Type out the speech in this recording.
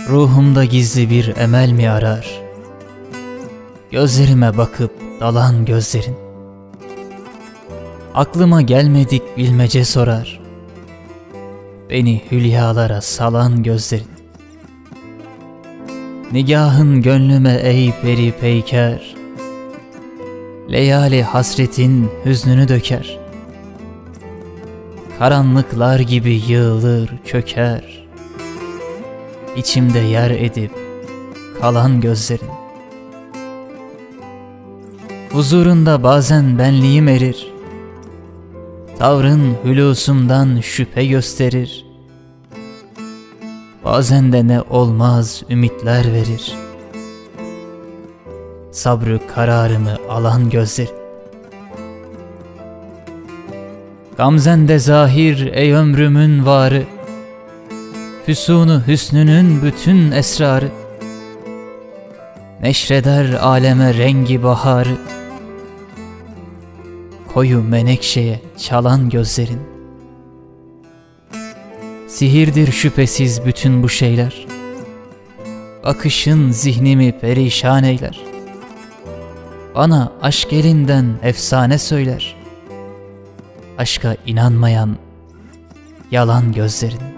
Ruhumda gizli bir emel mi arar? Gözlerime bakıp dalan gözlerin. Aklıma gelmedik bilmece sorar. Beni hülyalara salan gözlerin. Nigahın gönlüme ey peri peyker. Leyali hasretin hüznünü döker. Karanlıklar gibi yığılır çöker. İçimde yer edip kalan gözlerin. Huzurunda bazen benliğim erir. Tavrın hülusumdan şüphe gösterir. Bazen de ne olmaz ümitler verir. Sabrı kararımı alan gözlerin. Gamzende zahir ey ömrümün varı. Füsunu hüsnünün bütün esrarı. Neşreder aleme rengi baharı. Koyu menekşeye çalan gözlerin. Sihirdir şüphesiz bütün bu şeyler. Bakışın zihnimi perişan eyler. Bana aşk elinden efsane söyler. Aşka inanmayan yalan gözlerin.